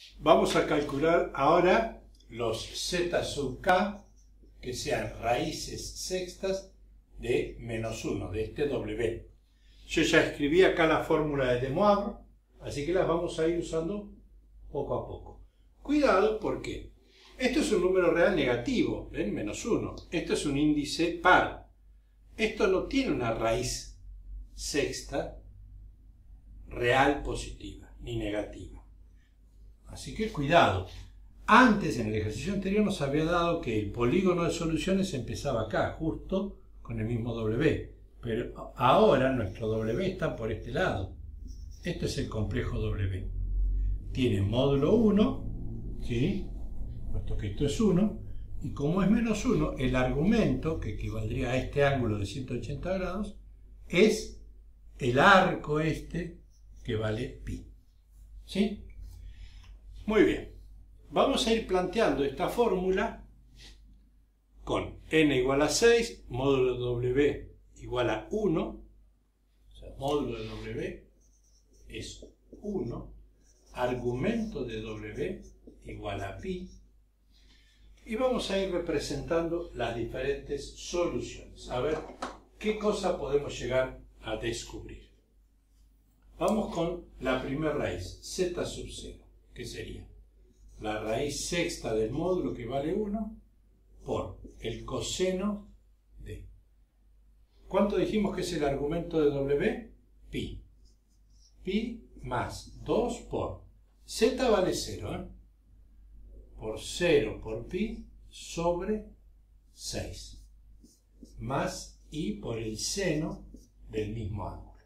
Vamos a calcular ahora los z sub k que sean raíces sextas de menos 1, de este w. Yo ya escribí acá la fórmula de De Moivre, así que las vamos a ir usando poco a poco. Cuidado porque esto es un número real negativo, ¿ven? Menos 1. Esto es un índice par. Esto no tiene una raíz sexta real positiva ni negativa. Así que cuidado. Antes, en el ejercicio anterior, nos había dado que el polígono de soluciones empezaba acá, justo con el mismo W. Pero ahora nuestro W está por este lado. Este es el complejo W. Tiene módulo 1, ¿sí? Puesto que esto es 1. Y como es menos 1, el argumento, que equivaldría a este ángulo de 180 grados, es el arco este que vale pi. ¿Sí? Muy bien. Vamos a ir planteando esta fórmula con n igual a 6, módulo de W igual a 1, o sea, módulo de W es 1, argumento de W igual a pi, y vamos a ir representando las diferentes soluciones. A ver qué cosa podemos llegar a descubrir. Vamos con la primera raíz, z sub 0, que sería la raíz sexta del módulo que vale 1 por el coseno de... ¿Cuánto dijimos que es el argumento de W? Pi. Pi más 2 por... Z vale 0, ¿eh? Por 0 por pi sobre 6. Más i por el seno del mismo ángulo.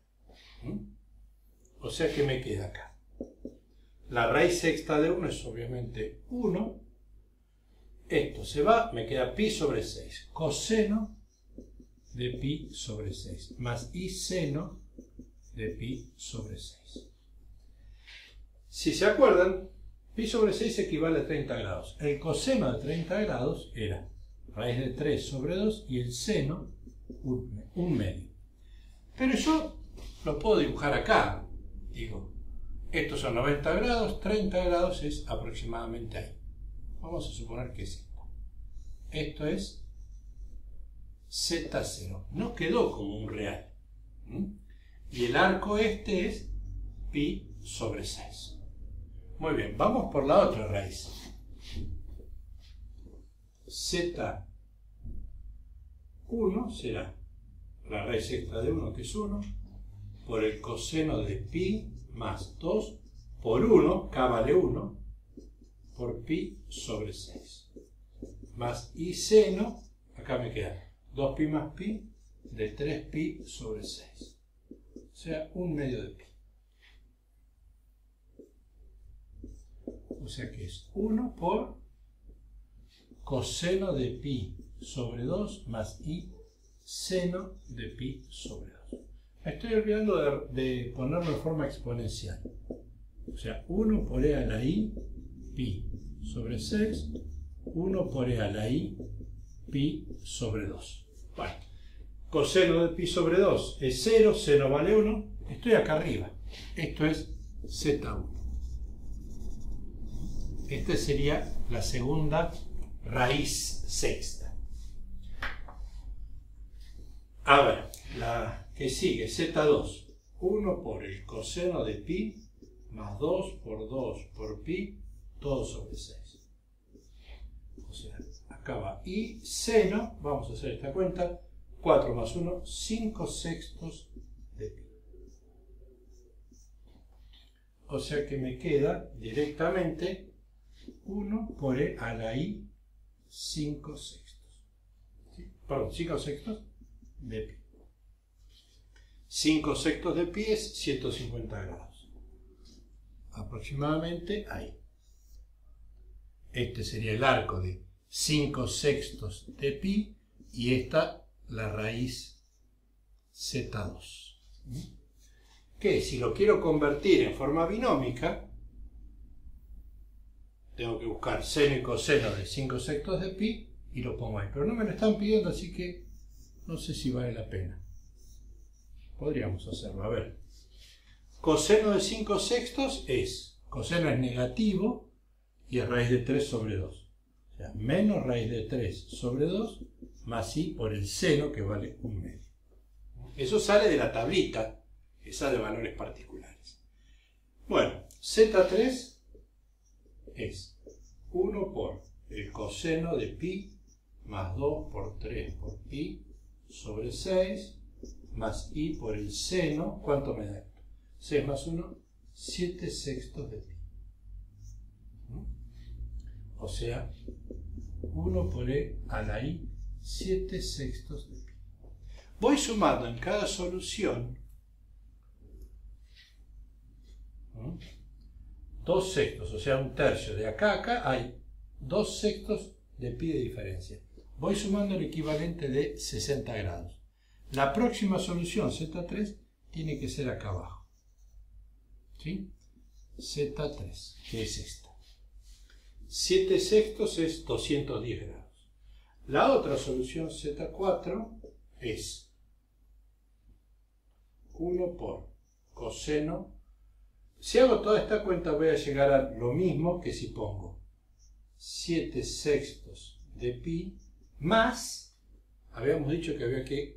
O sea que me queda acá. La raíz sexta de 1 es obviamente 1. Esto se va, me queda pi sobre 6. Coseno de pi sobre 6. Más i seno de pi sobre 6. Si se acuerdan, pi sobre 6 equivale a 30 grados. El coseno de 30 grados era raíz de 3 sobre 2 y el seno un medio. Pero yo lo puedo dibujar acá. Digo, estos son 90 grados, 30 grados es aproximadamente ahí. Vamos a suponer que es esto. Esto es Z0. No quedó como un real. Y el arco este es pi sobre 6. Muy bien, vamos por la otra raíz. Z1 será la raíz sexta de 1, que es 1, por el coseno de pi más 2 por 1, k vale 1, por pi sobre 6. Más i seno, acá me queda 2pi más pi de 3pi sobre 6. O sea, un medio de pi. O sea que es 1 por coseno de pi sobre 2 más i seno de pi sobre 2. Me estoy olvidando de ponerlo en forma exponencial. O sea, 1 por e a la i pi sobre 6, 1 por e a la i pi sobre 2. Bueno, coseno de pi sobre 2 es 0, seno vale 1. Estoy acá arriba. Esto es Z1. Esta sería la segunda raíz sexta. A ver, la que sigue, Z2. 1 por el coseno de pi más 2 por pi, todo sobre 6. O sea, acá va. Y seno, vamos a hacer esta cuenta, 4 más 1, 5 sextos de pi. O sea que me queda directamente 1 por e a la i 5 sextos. ¿Sí? Perdón, 5 sextos de pi. 5 sextos de pi es 150 grados. Aproximadamente ahí. Este sería el arco de 5 sextos de pi y esta la raíz Z2. Que si lo quiero convertir en forma binómica, tengo que buscar seno y coseno de 5 sextos de pi y lo pongo ahí. Pero no me lo están pidiendo, así que no sé si vale la pena. Podríamos hacerlo, a ver. Coseno de 5 sextos es, coseno es negativo, y es raíz de 3 sobre 2. O sea, menos raíz de 3 sobre 2 más i por el seno, que vale 1/2. Eso sale de la tablita, esa de valores particulares. Bueno, Z3 es 1 por el coseno de pi más 2 por 3 por pi sobre 6 más i por el seno. ¿Cuánto me da esto? 6 más 1, 7 sextos de pi. O sea, 1 por e a la i 7 sextos de pi. Voy sumando en cada solución 2 sextos, o sea, 1/3. De acá a acá hay 2 sextos de pi de diferencia. Voy sumando el equivalente de 60 grados. La próxima solución, Z3, tiene que ser acá abajo. ¿Sí? Z3, que es esta. 7 sextos es 210 grados. La otra solución, Z4, es 1 por coseno. Si hago toda esta cuenta voy a llegar a lo mismo que si pongo 7 sextos de pi más, habíamos dicho que había que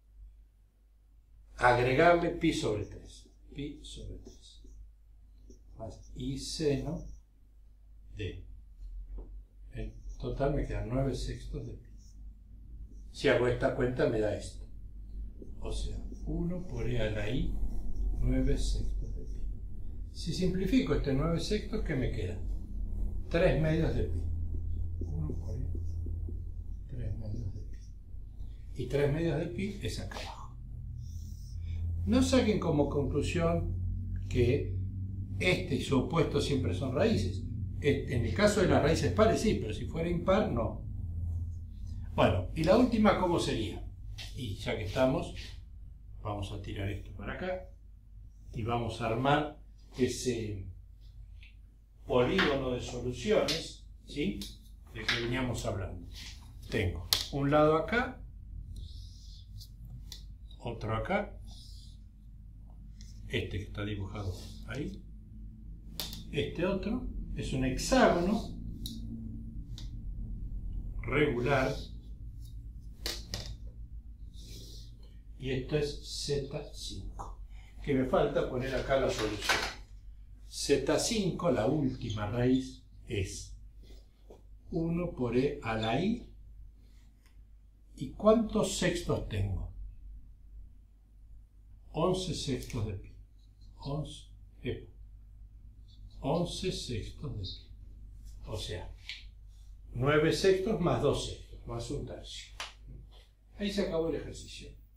agregarle pi sobre 3. Pi sobre 3. Más i seno de. En total me quedan 9 sextos de pi. Si hago esta cuenta me da esto. O sea, 1 por e a la i 9 sextos de pi. Si simplifico este 9 sextos, ¿qué me queda? 3 medios de pi. 1 por e, 3 medios de pi. Y 3 medios de pi es acá abajo. No saquen como conclusión que este y su opuesto siempre son raíces. En el caso de las raíces pares sí, pero si fuera impar, no. Bueno, y la última, ¿cómo sería? Y ya que estamos, vamos a tirar esto para acá y vamos a armar ese polígono de soluciones, ¿sí?, de que veníamos hablando. Tengo un lado acá, otro acá, este que está dibujado ahí, este otro es un hexágono regular y esto es Z5, que me falta poner acá la solución. Z5, la última raíz, es 1 por e a la i. ¿Y cuántos sextos tengo? 11 sextos de pi. 11 sextos de pi. O sea, 9 sextos más 2 sextos, más 1/3. Ahí se acabó el ejercicio.